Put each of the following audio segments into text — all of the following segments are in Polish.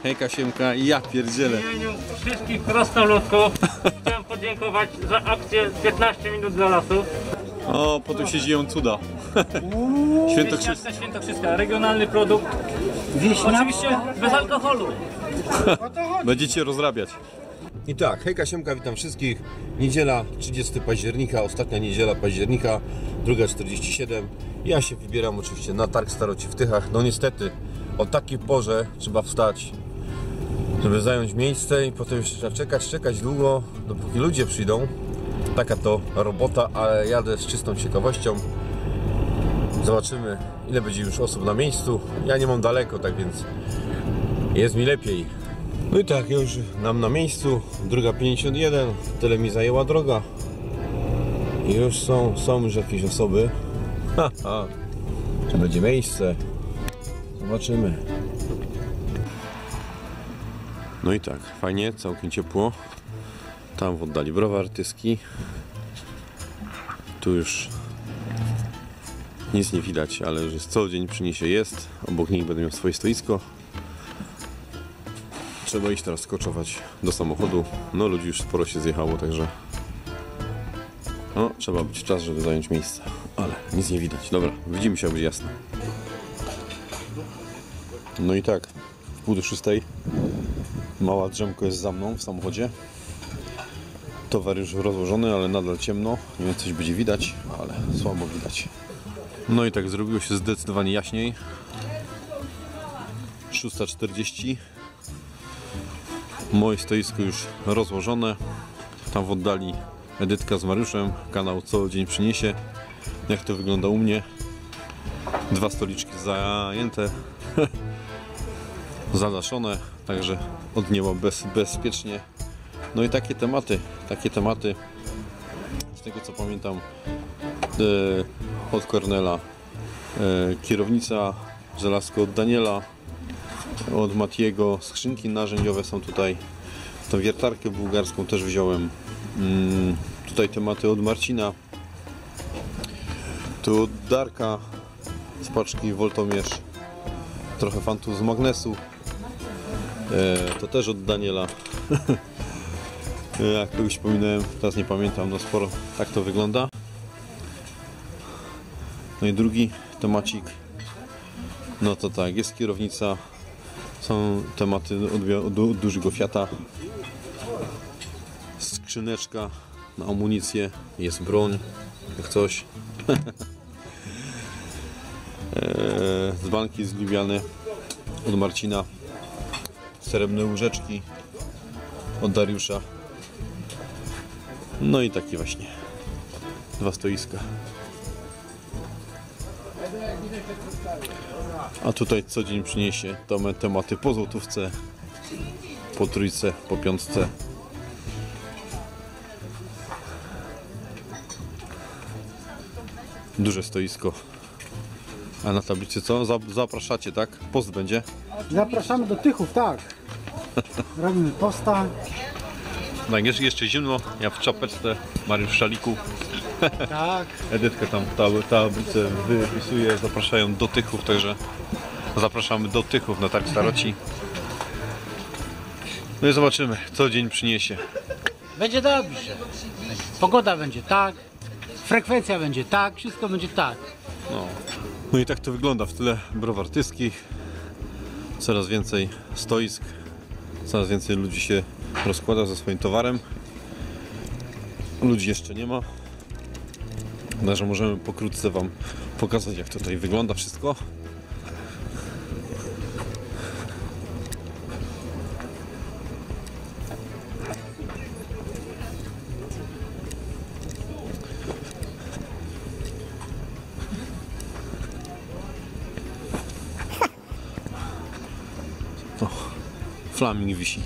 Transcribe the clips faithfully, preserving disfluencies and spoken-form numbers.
Hejka, siemka, ja pierdzielę. W imieniu wszystkich krasnoludków chciałem podziękować za akcję piętnaście minut dla lasu. O, po tu się dzieją cuda. Świętokrzyska, Świętokrzyska, regionalny produkt. Oczywiście bez alkoholu. Będziecie rozrabiać. I tak, hejka, siemka, witam wszystkich. Niedziela, trzydziestego października, ostatnia niedziela października, druga czterdzieści siedem. Ja się wybieram oczywiście na targ Staroci w Tychach. No niestety, o takiej porze trzeba wstać, żeby zająć miejsce i potem jeszcze trzeba czekać, czekać długo, dopóki ludzie przyjdą. Taka to robota, ale jadę z czystą ciekawością. Zobaczymy, ile będzie już osób na miejscu. Ja nie mam daleko, tak więc jest mi lepiej. No i tak, ja już nam na miejscu, druga pięćdziesiąt jeden, tyle mi zajęła droga. I już są, są już jakieś osoby. Ha, ha. Czy będzie miejsce? Zobaczymy. No i tak, fajnie, całkiem ciepło. Tam w oddali browar Tyski. Tu już nic nie widać, ale już jest co dzień przy niej się jest. Obok nich będę miał swoje stoisko. Trzeba iść teraz skoczować do samochodu. No ludzi już sporo się zjechało, także no, trzeba być czas, żeby zająć miejsce. Ale nic nie widać. Dobra, widzimy się, aby jasno. No i tak, w pół do szóstej mała drzemko jest za mną w samochodzie. Towar już rozłożony, ale nadal ciemno. Nie wiem, coś będzie widać, ale słabo widać. No i tak zrobiło się zdecydowanie jaśniej. szósta czterdzieści. Moje stoisko już rozłożone. Tam w oddali Edytka z Mariuszem. Kanał co dzień przyniesie. Jak to wygląda u mnie. Dwa stoliczki zajęte. Zadaszone. Także od nieba bez, bezpiecznie. No i takie tematy. Takie tematy. Z tego co pamiętam e, od Kornela. E, kierownica. Żelazko od Daniela. Od Matiego. Skrzynki narzędziowe są tutaj. Tą wiertarkę bułgarską też wziąłem. Mm, tutaj tematy od Marcina. Tu od Darka z paczki Woltomierz. Trochę fantów z magnesu. E, to też od Daniela. Jak kogoś wspominałem, teraz nie pamiętam, no sporo. Tak to wygląda. No i drugi temacik. No to tak, jest kierownica. Są tematy od, od dużego Fiata. Skrzyneczka na amunicję. Jest broń, jak coś. Z banki zliwiane od Marcina. Srebrne łyżeczki od Dariusza. No i takie właśnie dwa stoiska. A tutaj co dzień przyniesie to tematy po złotówce, po trójce, po piątce. Duże stoisko. A na tablicy co? Zapraszacie, tak? Post będzie? Zapraszamy do Tychów, tak. Robimy posta. Tak, jeszcze, jeszcze zimno. Ja w czapeczce, Mariusz w szaliku. Tak. Edytka tam tablicę wypisuje, zapraszają do Tychów, także zapraszamy do Tychów na targ Staroci. No i zobaczymy, co dzień przyniesie. Będzie dobrze. Pogoda będzie tak. Frekwencja będzie tak. Wszystko będzie tak. No. No i tak to wygląda w tyle browar Tyski. Coraz więcej stoisk. Coraz więcej ludzi się rozkłada ze swoim towarem. Ludzi jeszcze nie ma. Także możemy pokrótce wam pokazać, jak tutaj wygląda wszystko. O, flaming wisi.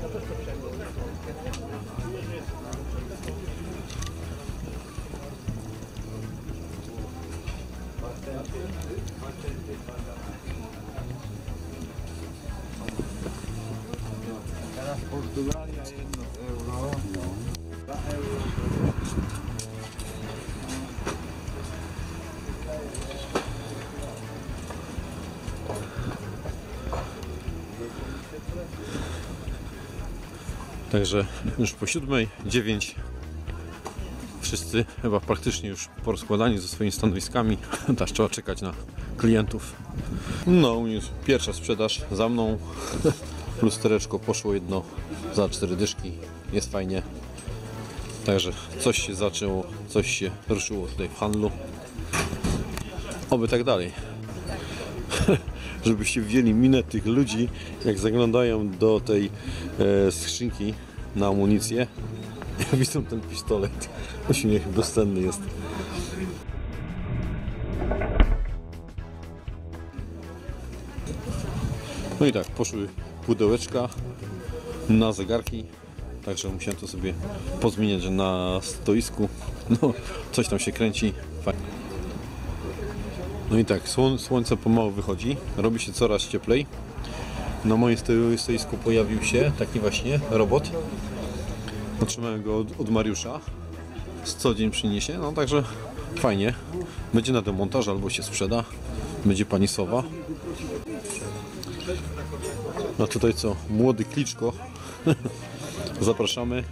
Także już po siódmej, dziewięć. Wszyscy chyba praktycznie już porozkładani ze swoimi stanowiskami. Teraz trzeba czekać na klientów. No, u mnie jest pierwsza sprzedaż za mną. Lustereczko poszło jedno za cztery dyszki. Jest fajnie. Także coś się zaczęło, coś się ruszyło tutaj w handlu. Oby tak dalej. Żebyście wzięli minę tych ludzi, jak zaglądają do tej e, skrzynki na amunicję. Ja widzę ten pistolet. Śmiech bezcenny jest. No i tak, poszły pudełeczka na zegarki. Także musiałem to sobie pozmieniać na stoisku. No, coś tam się kręci. Fajnie. No i tak, słon słońce pomału wychodzi, robi się coraz cieplej. Na moim stoisku pojawił się taki właśnie robot. Otrzymałem go od, od Mariusza. Z co dzień przyniesie, no także fajnie. Będzie na demontaż albo się sprzeda. Będzie pani Sowa. No tutaj co, młody Kliczko. Zapraszamy.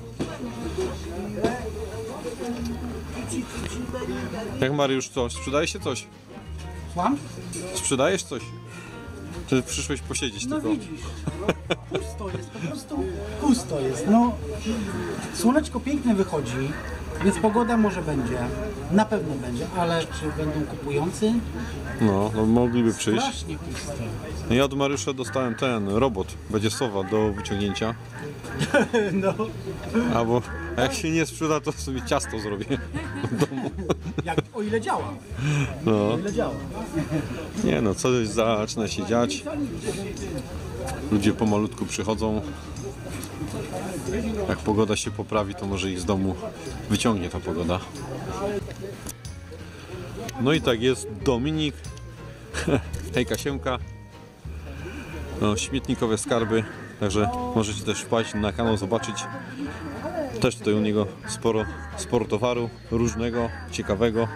Jak Mariusz, co? Sprzedaje się coś? Słucham? Sprzedajesz coś? Czy przyszłeś posiedzieć No tylko? widzisz, no, pusto jest, po prostu pusto jest. No, słoneczko piękne wychodzi, więc pogoda może będzie, na pewno będzie, ale czy będą kupujący? No, no mogliby przyjść. Strasznie pusto. No ja od Mariusza dostałem ten robot, będzie Sowa do wyciągnięcia. No, Albo a jak się nie sprzeda, to sobie ciasto zrobię w domu. jak, o ile działa, No, o ile działa. nie no, coś zaczyna się dziać. Ludzie pomalutku przychodzą. Jak pogoda się poprawi, to może ich z domu wyciągnie ta pogoda. No i tak jest Dominik. Hejka siemka. No, śmietnikowe skarby. Także możecie też wpaść na kanał, zobaczyć. Też tutaj u niego sporo, sporo towaru różnego, ciekawego.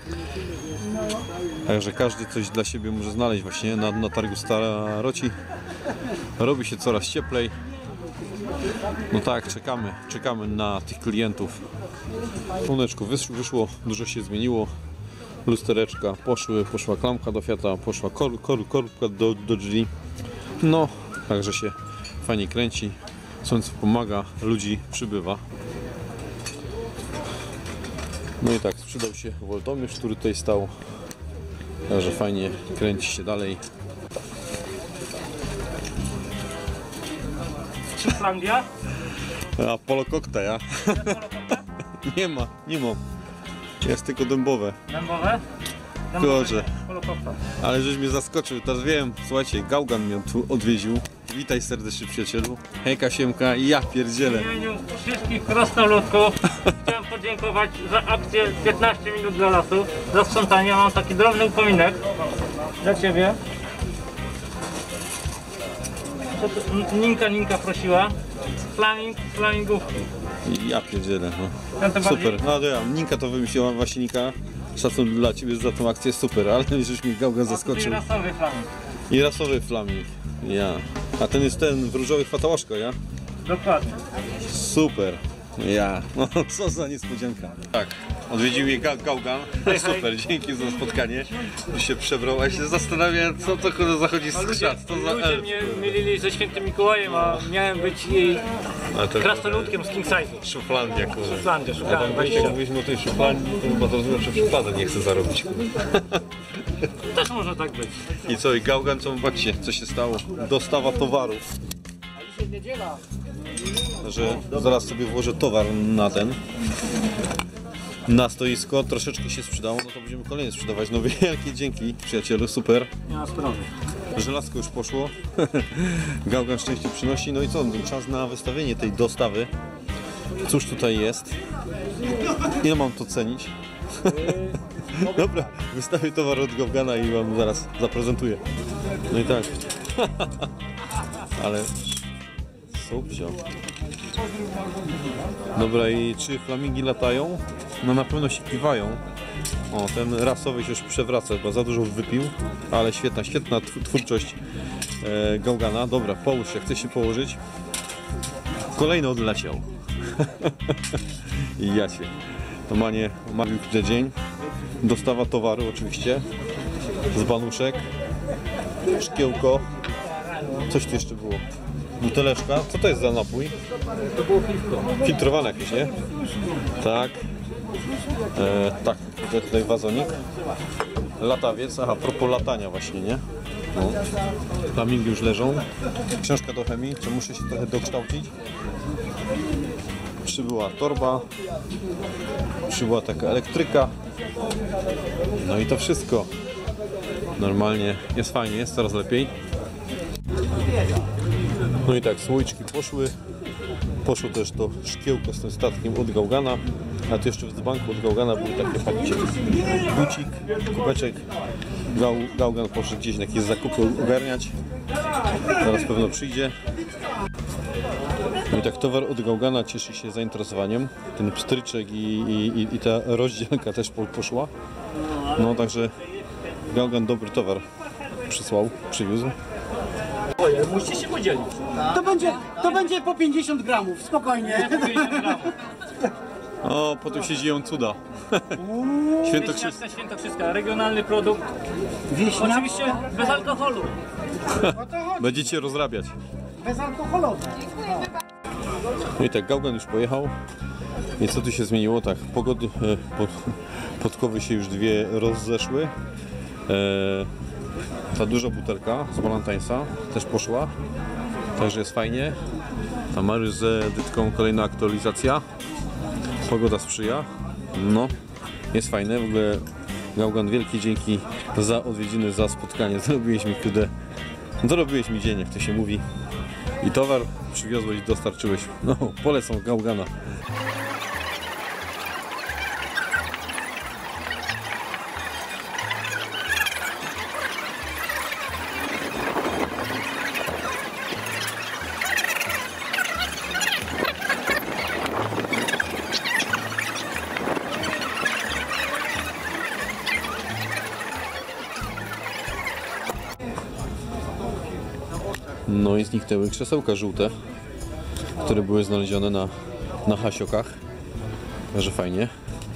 Także każdy coś dla siebie może znaleźć właśnie na, na targu Staroci. Robi się coraz cieplej. No tak, czekamy, czekamy na tych klientów. Słoneczko wyszło, wyszło, dużo się zmieniło. Lustereczka poszły, poszła klamka do Fiata, poszła kor, kor, korbka do, do drzwi. No, także się fajnie kręci. Słońce pomaga, ludzi przybywa. No i tak, sprzedał się Woltomierz, który tutaj stał. Także fajnie kręci się dalej. Szuflandia. A polo koktaja? Nie ma, nie ma. Jest tylko dębowe. Dębowe? Kurczę. Polokopta. Ale żeś mnie zaskoczył, teraz wiem. Słuchajcie, Gaugan mnie tu odwiedził. Witaj serdecznie, przyjacielu. Hejka, siemka i ja pierdzielę. W imieniu wszystkich krasnoludków chciałem podziękować za akcję piętnaście minut dla lasu, za sprzątanie. Mam taki drobny upominek dla Ciebie. Co to? N- Ninka, Ninka prosiła. Flaming, flamingówki. Ja pierdzielę, no. Ten to Super, bardziej- no to ja, Ninka to wymyśliła właśnie Nika. Szacun dla Ciebie za tą akcję, super, ale żeś mi Gaugan A tutaj zaskoczył. rasowy flaming. I rasowy flaming, ja. A ten jest ten w różowych fatałaszkach, ja? Dokładnie. Super, ja. No co za niespodzianka. Tak, odwiedził mnie Ga- Gaugan. hej. Super, dzięki za spotkanie. Tu się przebrał, a ja się zastanawiam, co to kurde zachodzi z krzat, co za Ludzie elf. mnie mylili ze świętym Mikołajem, a miałem być jej Ale to krasnoludkiem z King Size'u. Szuflandia, kurde. Szuflandia, A szukałem tam weź jak mówiliśmy o tej szuflandii, to chyba to znaczy szufladę nie chce zarobić. Kurde. Też może tak być. I co, i Gaugan, co patrzcie, co się stało? Dostawa towarów. Że zaraz sobie włożę towar na ten. Na stoisko, troszeczkę się sprzedało, no to będziemy kolejny sprzedawać. No wielkie dzięki, przyjacielu, super. Nie ma sprawy. żelazko już poszło. Gałgan szczęście przynosi. No i co? Czas na wystawienie tej dostawy. Cóż tutaj jest? Ile mam to cenić? Dobra, wystawię towar od Gałgana i wam zaraz zaprezentuję. No i tak. Ale subcio. Dobra, i czy flamingi latają? No na pewno się kiwają. O, ten rasowy się już przewraca, bo za dużo wypił. Ale świetna, świetna twórczość e, Gałgana. Dobra, połóż się, chce się położyć. Kolejny odleciał. I ja się. Normalnie marlił dzień. Dostawa towaru oczywiście. Z banuszek. Szkiełko. Coś tu jeszcze było. Buteleczka. Co to jest za napój? To było piwko. Filtrowane jakieś, nie? Tak. E, tak, tutaj, tutaj wazonik. Latawiec. Aha, propos latania właśnie, nie? No. Flamingi już leżą. Książka do chemii, czy muszę się trochę dokształcić. Przybyła torba. Przybyła taka elektryka. No i to wszystko. Normalnie jest fajnie, jest coraz lepiej. No i tak, słoiczki poszły. Poszło też to szkiełko z tym statkiem od Gałgana. A tu jeszcze w dzbanku od Gałgana były takie, patrzcie, bucik, kubeczek. Gał, Gałgan poszedł gdzieś na jakieś zakupy ogarniać. Zaraz pewno przyjdzie. No i tak, towar od Gałgana cieszy się zainteresowaniem. Ten pstryczek i, i, i ta rozdzielka też poszła. No także Gałgan dobry towar przysłał, przywiózł. Musicie się podzielić. To będzie, to będzie po pięćdziesiąt gramów, spokojnie. O, potem się dzieją cuda. Świętokrzyskie. Wieśniaczka Świętokrzyska, regionalny produkt. Wieśniak Oczywiście bez alkoholu. Będziecie rozrabiać. bezalkoholowe. No i tak, Gałgan już pojechał. I co tu się zmieniło? Tak, pogody, e, pod, podkowy się już dwie rozeszły. E, ta duża butelka z Balantańsa też poszła. Także jest fajnie. Tam Mariusz z Edytką, kolejna aktualizacja. Pogoda sprzyja. No, jest fajne. W ogóle Gałgan, wielkie dzięki za odwiedziny, za spotkanie. Zrobiłeś mi kudę. Dorobiłeś mi dzień, jak to się mówi. I towar przywiozłeś, dostarczyłeś. No, polecam Gałgana. No i zniknęły krzesełka żółte, które były znalezione na, na hasiokach. Także fajnie.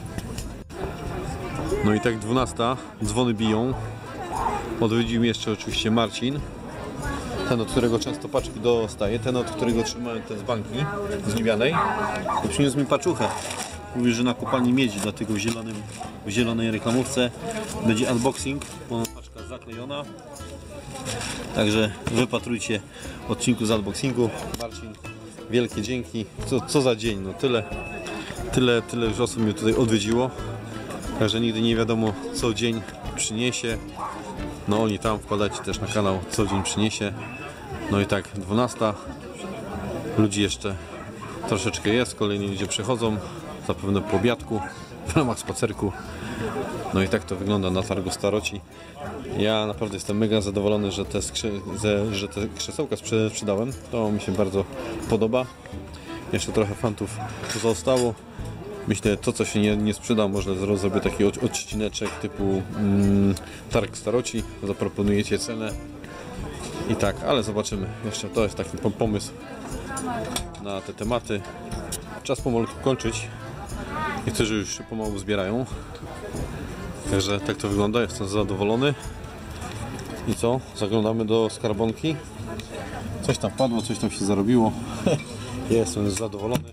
No i tak dwunasta, dzwony biją. Odwiedził mnie jeszcze oczywiście Marcin. Ten, od którego często paczki dostaję. Ten, od którego trzymałem te dzbanki z Libianej. I przyniósł mi paczuchę. Mówi, że na kopalni miedzi, dlatego w, zielonym, w zielonej reklamówce będzie unboxing. Paczka zaklejona. Także wypatrujcie odcinku z unboxingu. Marcin, wielkie dzięki. Co, co za dzień, no tyle, tyle, tyle już osób mnie tutaj odwiedziło. Także nigdy nie wiadomo, co dzień przyniesie. No oni tam, wkładajcie też na kanał, co dzień przyniesie. No i tak, dwunasta. Ludzi jeszcze troszeczkę jest, kolejni ludzie przychodzą. Zapewne po obiadku, w ramach spacerku. No i tak to wygląda na targu Staroci. Ja naprawdę jestem mega zadowolony, że te, skrzy- że te krzesełka sprzedałem. To mi się bardzo podoba. Jeszcze trochę fantów zostało. Myślę, to co się nie, nie sprzeda, może zrobię taki od, odcineczek typu mm, targ Staroci. Zaproponujecie cenę. I tak, ale zobaczymy. Jeszcze to jest taki pomysł na te tematy. Czas pomalutku kończyć. Niektórzy już się pomału zbierają. Także tak to wygląda, jestem zadowolony. I co? Zaglądamy do skarbonki. Coś tam padło, coś tam się zarobiło. Ja jestem zadowolony.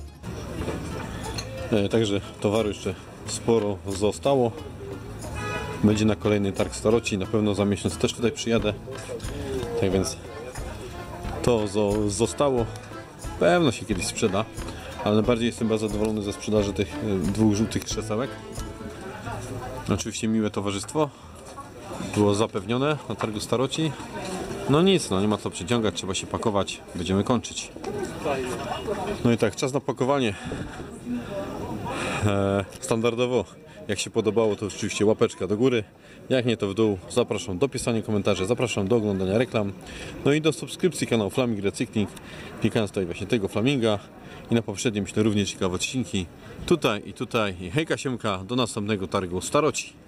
E, także towaru jeszcze sporo zostało. Będzie na kolejny targ Staroci. Na pewno za miesiąc też tutaj przyjadę. Tak więc to zo- zostało. Pewno się kiedyś sprzeda. Ale najbardziej jestem bardzo zadowolony ze sprzedaży tych e, dwóch żółtych krzesełek. Oczywiście miłe towarzystwo. było zapewnione na targu Staroci. No nic, no nie ma co przyciągać, trzeba się pakować, będziemy kończyć. No i tak, czas na pakowanie. Eee, standardowo, jak się podobało, to oczywiście łapeczka do góry, jak nie to w dół. Zapraszam do pisania komentarzy, zapraszam do oglądania reklam, no i do subskrypcji kanału Flaming Recykling, klikając tutaj właśnie tego flaminga i na poprzednim, myślę, równie ciekawe odcinki tutaj i tutaj. I hejka siemka, do następnego targu Staroci.